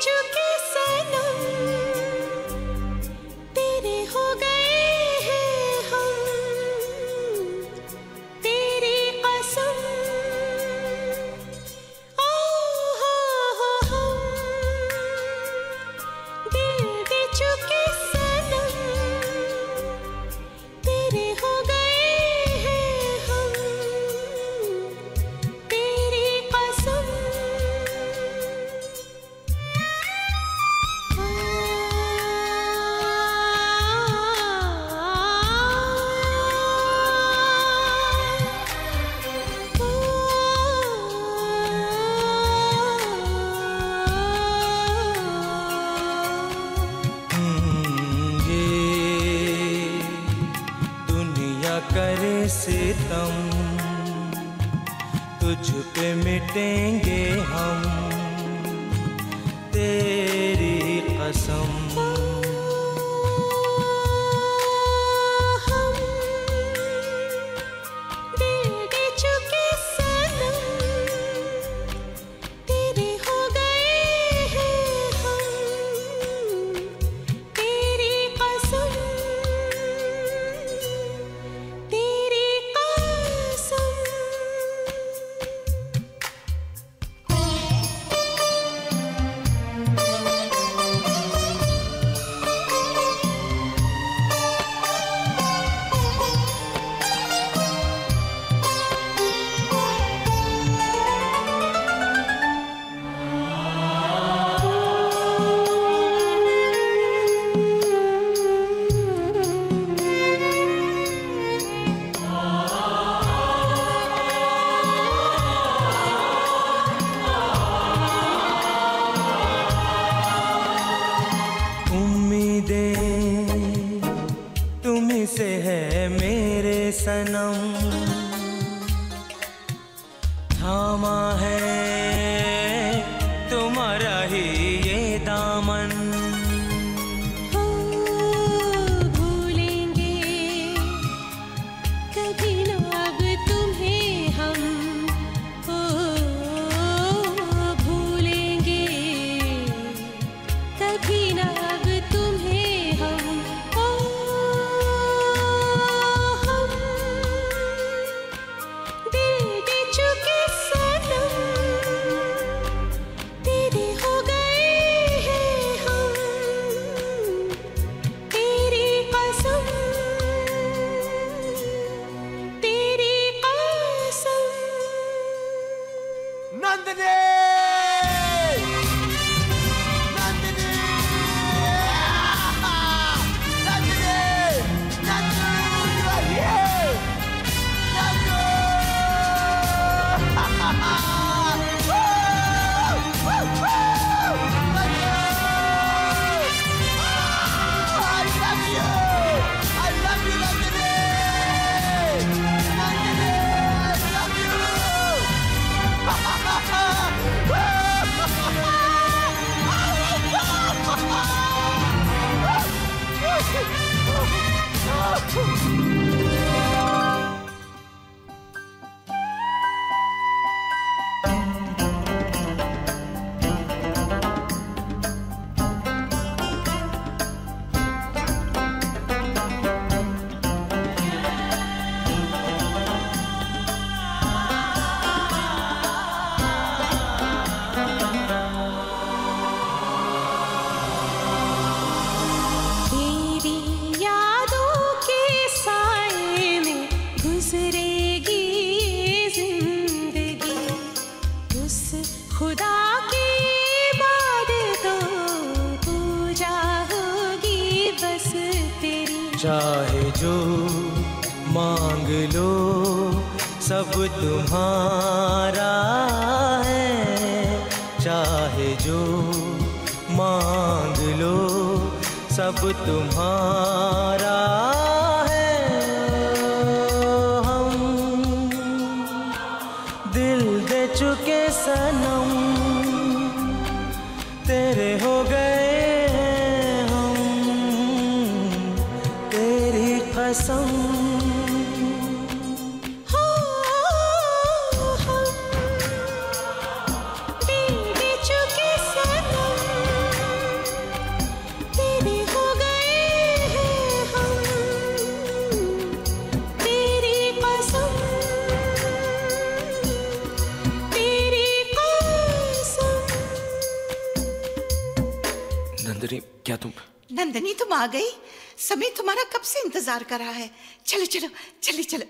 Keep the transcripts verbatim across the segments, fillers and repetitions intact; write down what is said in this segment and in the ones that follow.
चुके सनम तेरे हो गए हैं हम, तेरी कसम ओ हो हो हम दिल दे चुके सनम तेरे हो गए हैं हम, तेरी कसम। करे सितम तुझ पे मिटेंगे हम, तेरी कसम। हम दिल दे चुके सनम तेरे हो गए हैं हम, तेरी कसम तेरी कसम। तुम्हीं से है मेरे सनम, थामा है तुम्हारा ही ये दामन। हो भूलेंगे कभी न अब तुम्हें हम, ओ भूलेंगे कभी न अब तुम्हें हम, ओ हम दिल दे चुके सनम तेरे हो गए हैं हम, तेरी कसम तेरी कसम। Nandini Nandini Nandini Nandu you are here Nandu Woo! Woo! Woo! Nandini! I love you I love you Nandini Nandini I love you तेरी यादों के साए में गुजरेगी ये जिंदगी, उस खुदा की इबादत तो पूजा होगी बस तेरी। चाहे जो मांग लो सब तुम्हारा है, चाहे जो मांग लो सब तुम्हारा है। हम दिल दे चुके सनम तेरे हो गए हैं हम, तेरी कसम। हम दिल दे चुके सनम नंदिनी, क्या तुम? नंदिनी, तुम आ गई। सभी तुम्हारा कब से इंतजार कर रहा है। चलो चलो चलो चलो।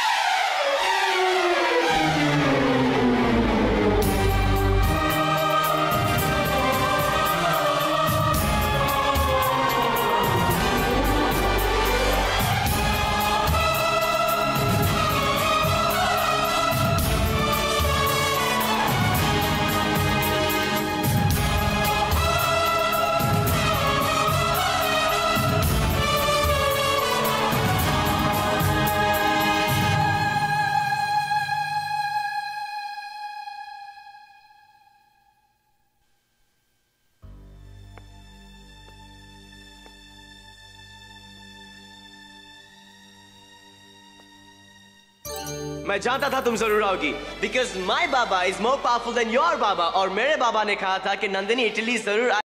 मैं जानता था तुम जरूर आओगी, because my baba is more powerful than your baba. और मेरे बाबा ने कहा था कि नंदिनी इटली जरूर